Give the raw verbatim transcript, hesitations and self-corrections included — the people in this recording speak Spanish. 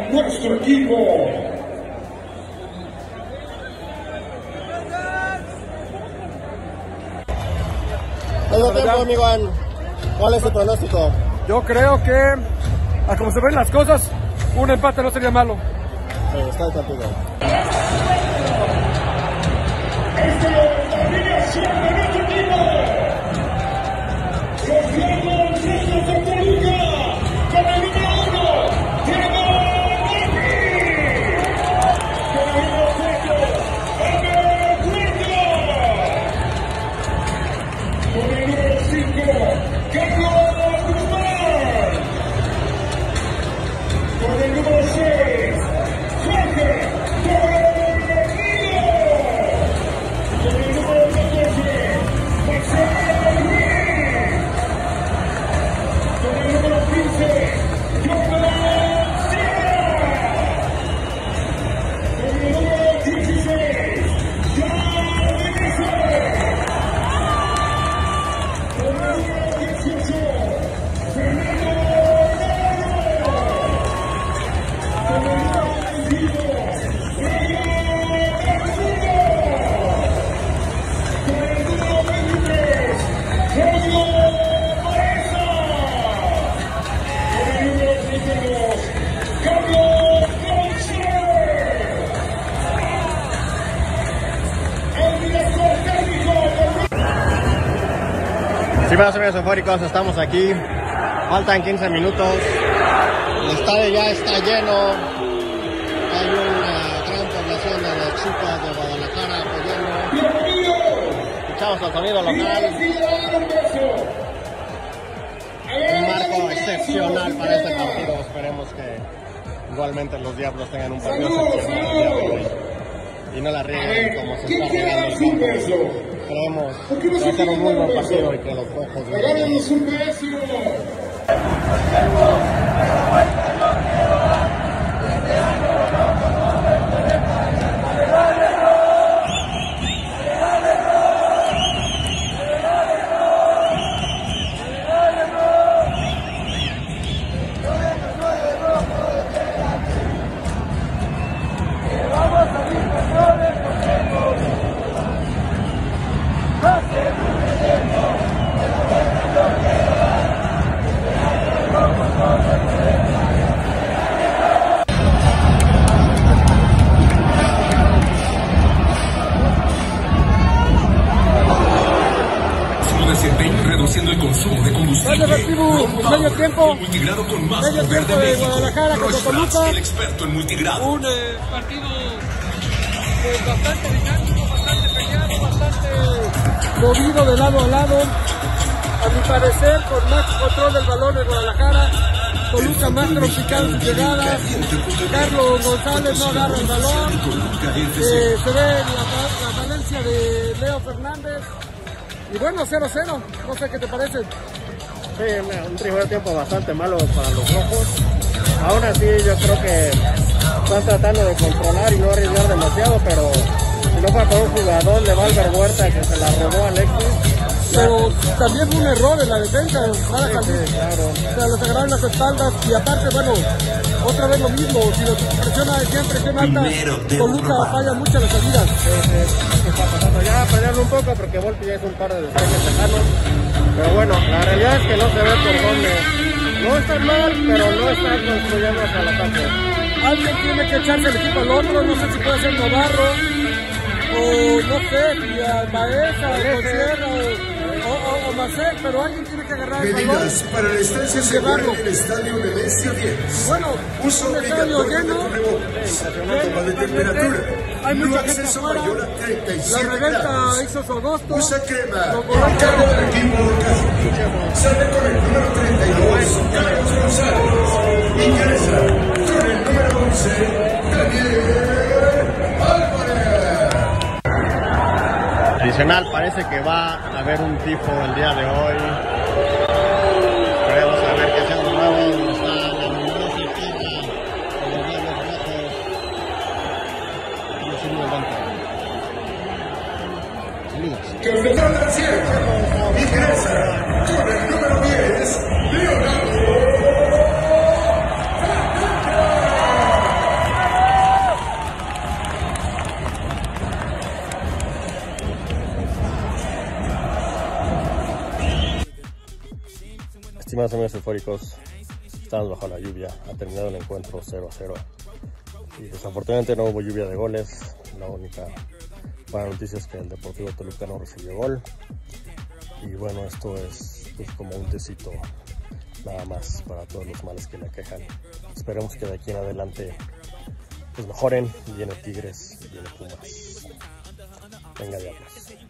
nuestro equipo. Medio tiempo, amigo. ¿Cuál es tu pronóstico? Yo creo que, a como se ven las cosas, un empate no sería malo. Sí, estoy contigo. Esta es la alineación de nuestro equipo. Los Diablos Rojos de Toluca, con el número uno, Diego Martí. Con el número cuatro, Ever Cuenca. Con el número cinco, Carlos Guzmán. Con el número seis, Jorge Torremolinos. Con el número catorce, Marcelo Ruiz. Con el número quince, Jordan Sierra. Con el número dieciséis, John Benítez. Con el número dieciocho, Fernando Navarro. Con el número veintiuno, Mario Arturo. Con el número veintitrés, Claudio Baeza. Con el número treinta y dos, Carlos González. El director técnico de Sí, más o menos eufóricos, estamos aquí. Faltan quince minutos. El estadio ya está lleno. Hay una gran población de las chicas de Guadalajara apoyando. Escuchamos el sonido local. Un marco excepcional para este partido. Esperemos que igualmente los Diablos tengan un partido excepcional el día de hoy y no la rieguen como se está regando el campo. Creemos que va a ser un muy buen partido y que los rojos Regálenos un beso. Reduciendo el consumo de combustible. Medio tiempo. Multigrado con más Medio poder de tiempo de México. Guadalajara contra Toluca. El experto en multigrado. Un eh, partido pues, bastante dinámico, bastante peleado, bastante movido de lado a lado. A mi parecer, con más control del balón de Guadalajara. Toluca más tropical en sus llegadas. Carlos González no agarra el balón. Eh, se ve la, la valencia de Leo Fernández. Y bueno, cero cero, no sé qué te parece. Sí, un primer tiempo bastante malo para los rojos. Aún así yo creo que están tratando de controlar y no arriesgar demasiado, pero si no fue por un jugador de Valver Huerta que se la robó a Alexis. Pero también fue un error en la defensa, para Sí, salir. sí, claro. O sea, les agarraron las espaldas y aparte, bueno, otra vez lo mismo, si los presiona siempre que mata, Toluca falla muchas las salidas. Sí, sí, ¿qué está pasando? Ya pelearlo un poco porque Volpi ya es un par de despejes lejanos. Pero bueno, la realidad es que no se ve por dónde. No están mal, pero no están construyendo hasta el ataque. Alguien tiene que echarse el equipo al otro, no sé si puede ser Navarro, o no sé, si a Baeza, o Sierra, o, o, o Macet, pero alguien tiene que agarrar el balón. Medidas para la estancia segura en el estadio de Bestia diez. Bueno, Uso un estadio obligatorio lleno, de cubrebocas. Toma de temperatura. hay No mucha gente acceso afuera, mayor a treinta y la siete reventa grados. hizo su agosto, Usa crema. los Cargo del volantes, equipo local. Sale con el número treinta y dos, Carlos González. Ingresa con el número once, Daniel Álvarez. Adicional, parece que va a haber un tifo el día de hoy. Queremos saber que sea un nuevo donde está la numerosa tierra de los Diablos Rojos. Y es un momento. Saludos. Que usted trata al cielo. Ingresa con el número diez, Leonardo. Estimados amigos eufóricos, estamos bajo la lluvia, ha terminado el encuentro cero a cero y desafortunadamente no hubo lluvia de goles. La única buena noticia es que el Deportivo Toluca no recibió gol y bueno, esto es pues, como un tecito nada más para todos los males que le aquejan. Esperemos que de aquí en adelante pues mejoren, viene Tigres, viene Pumas. Venga, diablos.